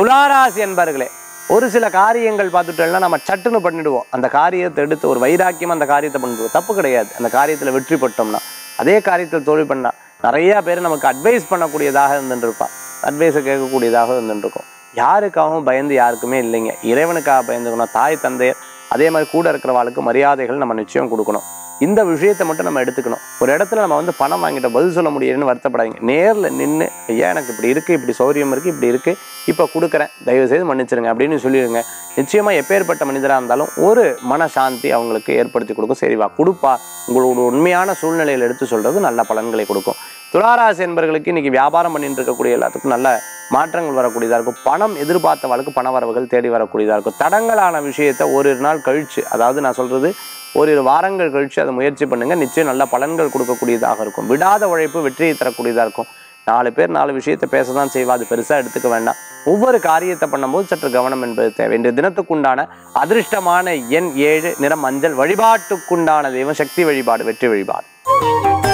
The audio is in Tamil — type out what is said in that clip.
துளாராசி என்பர்களே, ஒரு சில காரியங்கள் பார்த்துட்டோம்னா நம்ம சட்டுன்னு பண்ணிடுவோம். அந்த காரியத்தை எடுத்து ஒரு வைராக்கியம் அந்த காரியத்தை பண்ணிடுவோம். தப்பு கிடையாது. அந்த காரியத்தில் வெற்றி பெற்றோம்னா, அதே காரியத்தில் தோல்வி பண்ணா நிறைய பேர் நமக்கு அட்வைஸ் பண்ணக்கூடியதாக இருந்துட்டு இருப்பான். அட்வைஸை கேட்கக்கூடியதாக இருந்துட்டு இருக்கும். யாருக்காகவும் பயந்து யாருக்குமே இல்லைங்க. இறைவனுக்காக பயந்துக்கணும். தாய் தந்தையர் அதே மாதிரி கூட இருக்கிறவாளுக்கு மரியாதைகள் நம்ம நிச்சயம் கொடுக்கணும். இந்த விஷயத்தை மட்டும் நம்ம எடுத்துக்கணும். ஒரு இடத்துல நம்ம பணம் வாங்கிட்டோம், பதில் சொல்ல முடியலன்னு வருத்தப்படாதீங்க. நேரில் நின்று, ஐயா எனக்கு இப்படி இருக்குது, இப்படி சௌரியம் இருக்குது, இப்படி இருக்குது, இப்போ கொடுக்குறேன், தயவு செய்து மன்னிச்சிருங்க அப்படின்னு சொல்லிடுங்க. நிச்சயமாக எப்பேற்பட்ட மனிதராக இருந்தாலும் ஒரு மனசாந்தி அவங்களுக்கு ஏற்படுத்தி கொடுக்கும். சரிவா கொடுப்பா, உங்களோட உண்மையான சூழ்நிலையில் எடுத்து சொல்கிறது நல்ல பலன்களை கொடுக்கும். துளாராசி என்பவர்களுக்கு இன்றைக்கி வியாபாரம் பண்ணிட்டு இருக்கக்கூடிய எல்லாத்துக்கும் நல்ல மாற்றங்கள் வரக்கூடியதாக இருக்கும். பணம் எதிர்பார்த்தவளுக்கு பண வரவுகள் தேடி வரக்கூடியதாக இருக்கும். தடங்கலான விஷயத்தை ஒரு நாள் கழித்து, அதாவது நான் சொல்கிறது ஓரிரு வாரங்கள் கழித்து அதை முயற்சி பண்ணுங்கள். நிச்சயம் நல்ல பலன்கள் கொடுக்கக்கூடியதாக இருக்கும். விடாத உழைப்பு வெற்றியை தரக்கூடியதாக இருக்கும். 4 பேர் 4 விஷயத்தை பேச தான் செய்வா, அது பெருசாக எடுத்துக்க வேண்டாம். ஒவ்வொரு காரியத்தை பண்ணும்போது சற்று கவனம் என்பது தேவை. இன்றைய தினத்துக்குண்டான அதிர்ஷ்டமான எண் 7, நிறம் மஞ்சள். வழிபாட்டுக்குண்டான தெய்வம் சக்தி வழிபாடு, வெற்றி வழிபாடு.